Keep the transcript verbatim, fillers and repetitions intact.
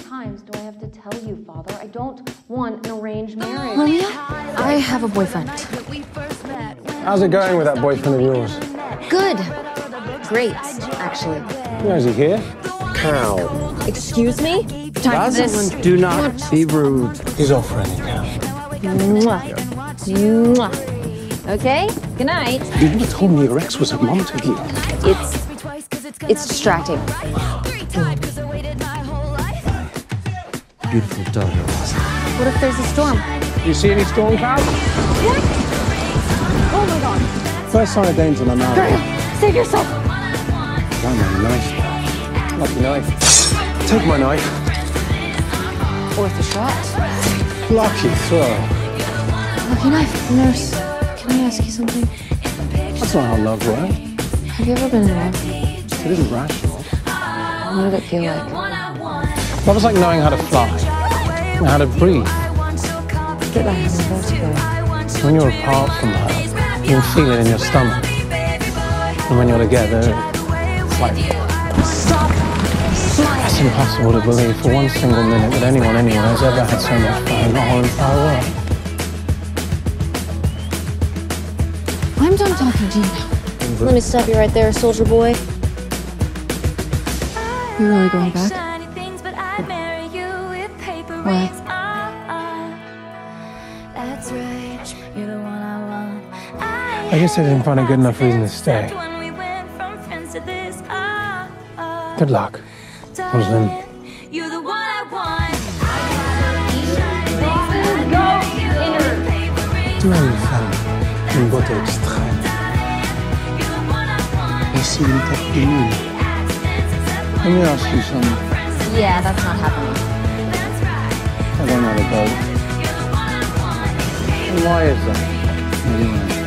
times do I have to tell you, Father? I don't want an arranged marriage. Maria, I have a boyfriend. How's it going with that boyfriend of yours? Good. Great, actually. Yeah, is he here? Cow. Excuse me? Time for this. Rosalind, do not be rude. He's off for any cow. Mwah. Mwah. Okay, good night. You never told me your ex was at Montague. It's... it's distracting. Beautiful daughter, Rosalind. What if there's a storm? You see any storm clouds? What? Oh my god. First sign of danger, my man. Dario, save yourself. Why my knife? Lucky knife. Take my knife. Worth a shot. Lucky throw. Lucky knife. Nurse, can I ask you something? That's not how love works. Have you ever been in love? It isn't rational. What did it feel like? Love is like knowing how to fly, and how to breathe. Get back in the vertigo. When you're apart from her, you can feel it in your stomach. And when you're together, it's like... Stop! It's impossible to believe for one single minute that anyone anywhere has ever had so much fun in the whole entire world. I'm done talking to you now. Let me stop you right there, soldier boy. You're really going back? Why? I guess I didn't find a good enough reason to stay. Good luck, Rosaline. You're the one I want. Tu as une femme, une beauté extrême. Et c'est une tête pénible. Let me ask you something. Yeah, that's not happening. I don't know the boat. And why is that? What do you want?